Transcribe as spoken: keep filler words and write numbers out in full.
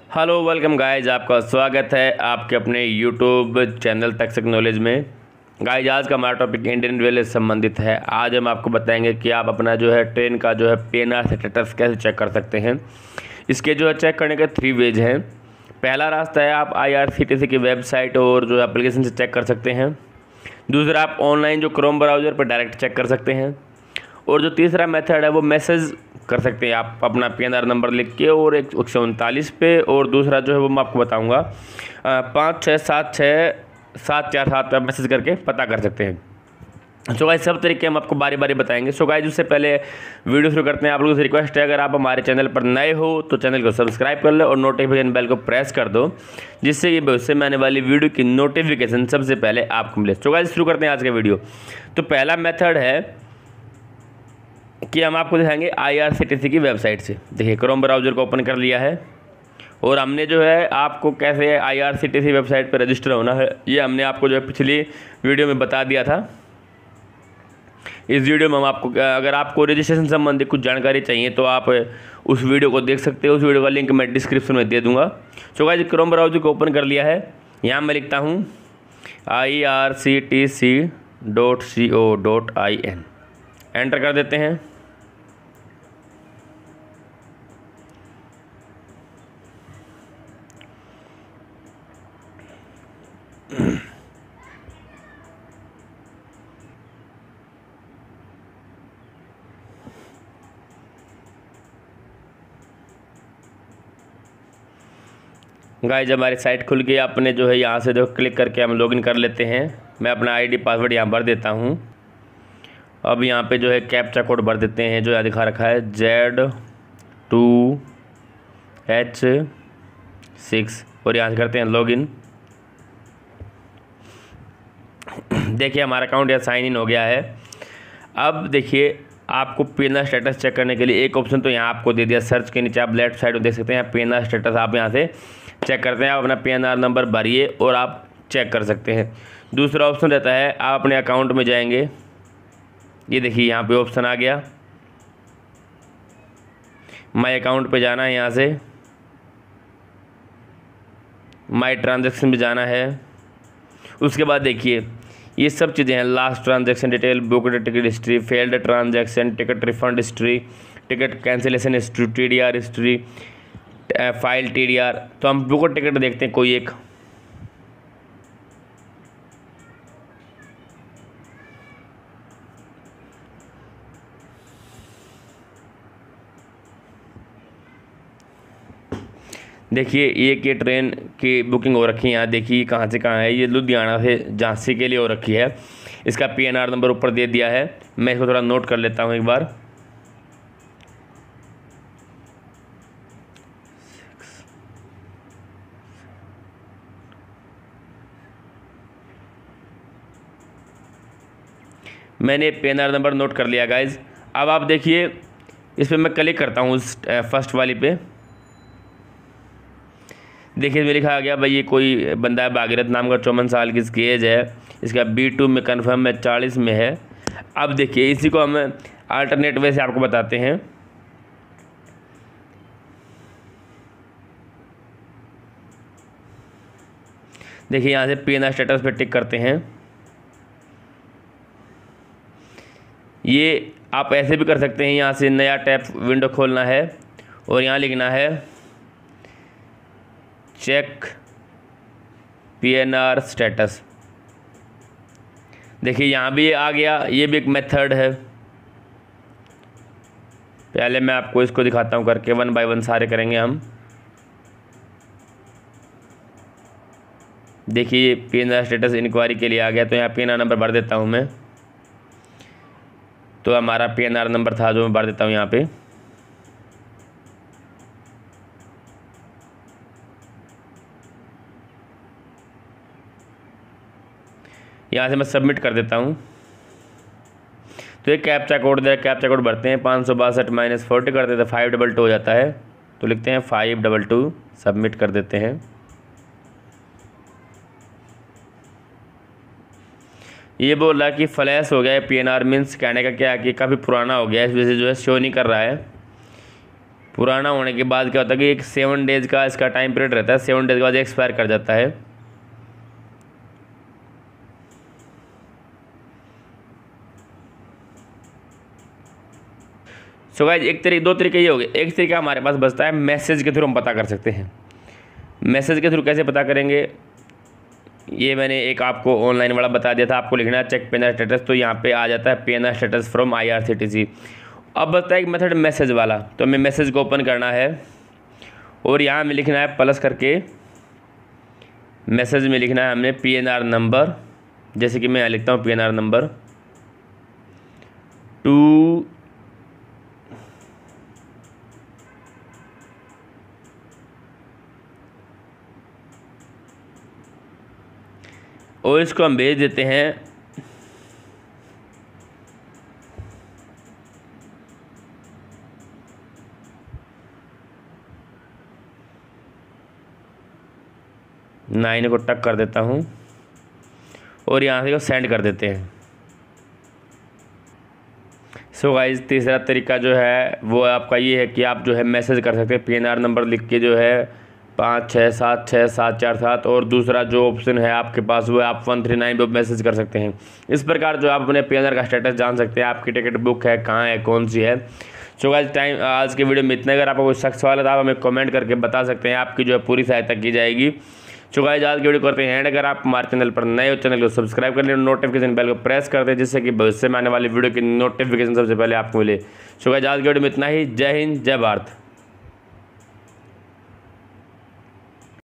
Hello welcome guys, आपका स्वागत है आपके अपने यूट्यूब चैनल तक नॉलेज में। गाइज आज का हमारा टॉपिक इंडियन रेलवे से संबंधित है। आज हम आपको बताएंगे कि आप अपना जो है ट्रेन का जो है पीएनआर स्टेटस कैसे चेक कर सकते हैं। इसके जो है चेक करने के थ्री वेज हैं। पहला रास्ता है आप आईआरसीटीसी की वेबसाइट और जो एप्लीकेशन से चेक कर सकते हैं। दूसरा आप ऑनलाइन जो क्रोम ब्राउज़र पर डायरेक्ट चेक कर सकते हैं। और जो तीसरा मेथड है वो मैसेज कर सकते हैं आप अपना पीएनआर नंबर लिख के और एक सौ उनतालीस पे। और दूसरा जो है वो मैं आपको बताऊंगा पाँच छः सात छः सात चार सात पे मैसेज करके पता कर सकते हैं। सो गाइस सब तरीके हम आपको बारी बारी बताएंगे। सो गाइस उससे पहले वीडियो शुरू करते हैं, आप लोगों से रिक्वेस्ट है अगर आप हमारे चैनल पर नए हो तो चैनल को सब्सक्राइब कर लो और नोटिफिकेशन बेल को प्रेस कर दो, जिससे कि भविष्य में आने वाली वीडियो की नोटिफिकेशन सबसे पहले आपको मिले। सो गाइस शुरू करते हैं आज का वीडियो। तो पहला मेथड है कि हम आपको दिखाएंगे आईआरसीटीसी की वेबसाइट से। देखिए क्रोम ब्राउज़र को ओपन कर लिया है और हमने जो है आपको कैसे आईआरसीटीसी वेबसाइट पर रजिस्टर होना है ये हमने आपको जो है पिछली वीडियो में बता दिया था। इस वीडियो में हम आपको अगर आपको रजिस्ट्रेशन संबंधी कुछ जानकारी चाहिए तो आप उस वीडियो को देख सकते हो। उस वीडियो का लिंक मैं डिस्क्रिप्शन में दे दूँगा। सो गाइस क्रोम ब्राउज़र को ओपन कर लिया है। यहाँ मैं लिखता हूँ I R C T C dot C O dot I N, enter कर देते हैं। गाइज हमारी साइट खुल गई। आपने जो है यहाँ से जो क्लिक करके हम लॉगिन कर लेते हैं। मैं अपना आईडी पासवर्ड यहाँ भर देता हूँ। अब यहाँ पे जो है कैप्चा कोड भर देते हैं जो यहाँ दिखा रखा है जेड टू एच सिक्स और यहाँ से करते हैं लॉगिन। देखिए हमारा अकाउंट यहाँ साइन इन हो गया है। अब देखिए आपको पीएनआर स्टेटस चेक करने के लिए एक ऑप्शन तो यहाँ आपको दे दिया, सर्च के नीचे आप लेफ्ट साइड में देख सकते हैं पीएनआर स्टेटस। आप यहाँ से चेक करते हैं, आप अपना पीएनआर नंबर भरिए और आप चेक कर सकते हैं। दूसरा ऑप्शन रहता है आप अपने अकाउंट में जाएंगे। ये देखिए यहाँ पे ऑप्शन आ गया, माई अकाउंट पे जाना है। यहाँ से माई ट्रांजैक्शन पे जाना है। उसके बाद देखिए ये सब चीज़ें हैं, last transaction detail, book ticket history, failed transaction, ticket refund history, ticket cancellation history, TDR history, file TDR. तो हम बुक टिकट देखते हैं कोई एक। देखिए एक ये ट्रेन की बुकिंग हो रखी है। यहाँ देखिए कहाँ से कहाँ है। ये लुधियाना से झांसी के लिए हो रखी है। इसका पीएनआर नंबर ऊपर दे दिया है। मैं इसको थोड़ा नोट कर लेता हूँ एक बार। मैंने पीएनआर नंबर नोट कर लिया गाइज। अब आप देखिए इस पर मैं क्लिक करता हूँ उस फर्स्ट वाली पे। देखिए इसमें लिखा आ गया भाई ये कोई बंदा है भागीरथ नाम का, चौवन साल की इसकी एज है। इसका बी टू में कन्फर्म है, चालीस में है। अब देखिए इसी को हम अल्टरनेट वे से आपको बताते हैं। देखिए यहाँ से पीएनआर स्टेटस पे टिक करते हैं। ये आप ऐसे भी कर सकते हैं, यहाँ से नया टैब विंडो खोलना है और यहाँ लिखना है चेक पीएनआर स्टेटस। देखिए यहाँ भी आ गया, ये भी एक मेथड है। पहले मैं आपको इसको दिखाता हूँ करके, वन बाय वन सारे करेंगे हम। देखिए पीएनआर स्टेटस इंक्वायरी के लिए आ गया, तो यहाँ पीएनआर नंबर भर देता हूँ मैं। तो हमारा पीएनआर नंबर था जो मैं भर देता हूँ यहाँ पे। यहाँ से मैं सबमिट कर देता हूँ। तो एक कैप्चा कोड दे, कैप्चा कोड भरते हैं, पाँच सौ बासठ माइनस फोर्टी कर देते हैं, फाइव डबल टू हो जाता है। तो लिखते हैं फाइव डबल टू, सबमिट कर देते हैं। ये बोल रहा है कि फ्लैश हो गया है पीएनआर। मीन्स कहने का क्या है कि काफ़ी पुराना हो गया है, इस वजह से जो है शो नहीं कर रहा है। पुराना होने के बाद क्या होता है कि एक सेवन डेज़ का इसका टाइम पीरियड रहता है, सेवन डेज़ के बाद एक्सपायर कर जाता है। सो गाइस एक तरीके दो तरीके ये हो गए। एक तरीका हमारे पास बचता है मैसेज के थ्रू हम पता कर सकते हैं। मैसेज के थ्रू कैसे पता करेंगे, ये मैंने एक आपको ऑनलाइन वाला बता दिया था। आपको लिखना है चेक पीएनआर स्टेटस, तो यहाँ पे आ जाता है पीएनआर स्टेटस फ्रॉम आईआरसीटीसी। अब बचता है एक मेथड मैसेज वाला, तो हमें मैसेज को ओपन करना है और यहाँ में लिखना है प्लस करके, मैसेज में लिखना है हमने पीएनआर नंबर, जैसे कि मैं यहाँ लिखता हूँ पीएनआर नंबर टू और इसको हम भेज देते हैं नाइन को टक कर देता हूँ और यहाँ से सेंड कर देते हैं। सो गाइस तीसरा तरीका जो है वो आपका ये है कि आप जो है मैसेज कर सकते हैं पीएनआर नंबर लिख के, जो है पाँच छः सात छः सात चार सात, और दूसरा जो ऑप्शन है आपके पास वो आप वन थ्री नाइन पे मैसेज कर सकते हैं। इस प्रकार जो आप अपने पीएनआर का स्टेटस जान सकते हैं, आपकी टिकट बुक है कहाँ है कौन सी है। सो गाइस टाइम आज के वीडियो में इतना। अगर आपको कोई सख्त सवाल है तो आप हमें कमेंट करके बता सकते हैं, आपकी जो है पूरी सहायता की जाएगी। सो गाइस आज की वीडियो करते हैं एंड। अगर आप हमारे चैनल पर नए हो, चैनल को सब्सक्राइब कर लें, नोटिफिकेशन बेल को प्रेस कर दें, जिससे कि भविष्य में आने वाली वीडियो की नोटिफिकेशन सबसे पहले आपको मिले। सो गाइस आज की वीडियो में इतना ही। जय हिंद, जय भारत।